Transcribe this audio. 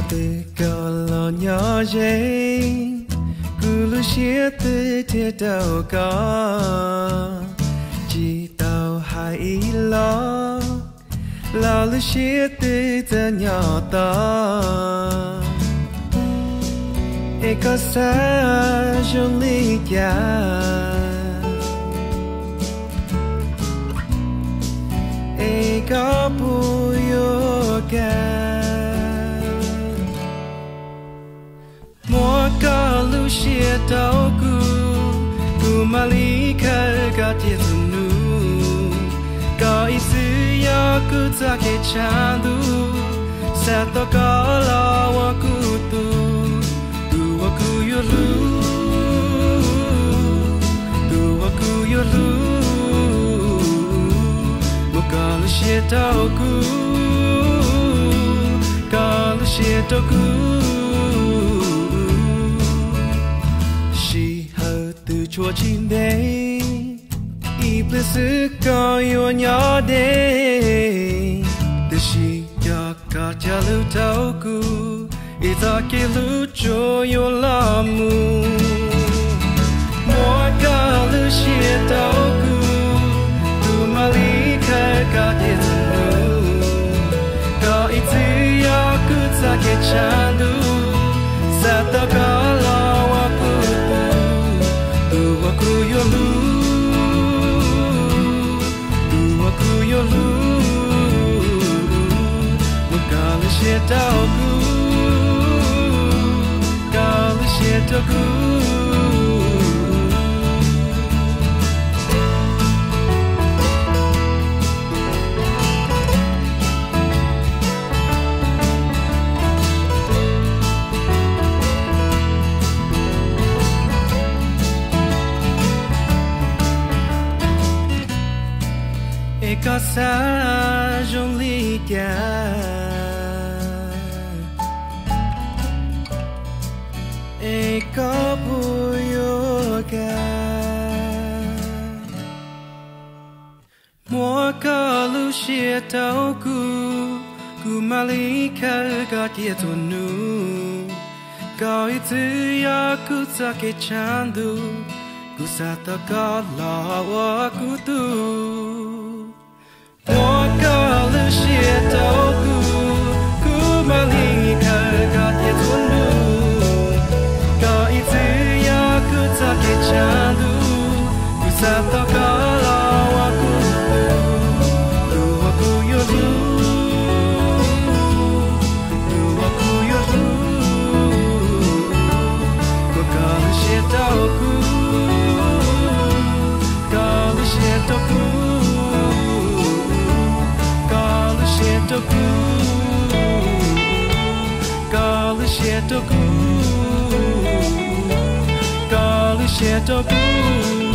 từ cờ lo nhỏ dây cứ lu xía từ thiệt đâu có chỉ tao hai ý lo lu xía từ giờ nhỏ to e có xa trong ly cha e có bùi yoga mua cả lu xia tao cu mà lý khơi cả tiệt nu có ý sự ya cu ta ke chan du sa to có lo wa cu tu wa cu yo lu tu wa cu yo lu mua cả lu xia tao cả lu xia tao từ chùa chim đấy, ít bữa xưa có yêu nhỏ đấy, từ khi cho cả cha lưu tao cu, ít ta kia lưu cho yêu làm mu, mua cả lưu xia tao cu mà lý khai cả tiền lưu, có ít thứ ya cứ ta kia chan du, sa tao có lo wa cu Uas Kuv Yuav Uas Kuv Yuav một cả lời chia tao cả lời chia tao có xa trong ly cha e có bùi yoga mua có lu xia tao cu mà lý khơi cả tiệt nu có ý thứ ya cu ta ke chan du cu sa ta có lo wa cu tu mua cả lưu xia tao cu mà lý khơi cả tiệt nu có ý thứ ya cu ta ke chan du cu sa ta có lo wa cu tu wa cu yo lu wa cu yo lu mua cả lưu xia tao cả lưu xia tao Call the shit